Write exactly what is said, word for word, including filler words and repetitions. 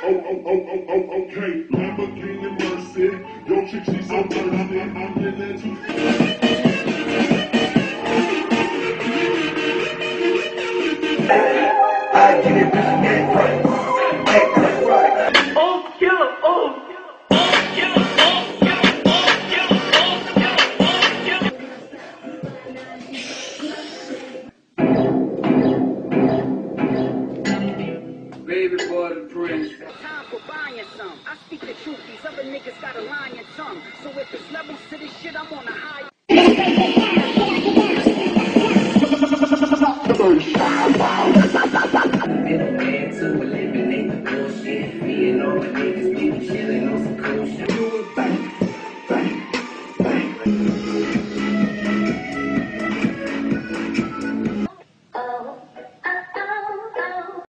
oh, oh, oh, oh, oh, okay. Lamborghini Mercy. Yo, chick, she's so thirsty. I'm in there too. I get it, bitch, get right. Act right, right. Oh, kill him, oh. Oh, kill him, oh, kill him, oh, kill him, oh, kill him, oh, kill him. Baby boy, the prince. Time for buying some. I speak the truth. These other niggas got a lying tongue. So if it's levels to this shit, I'm on a high.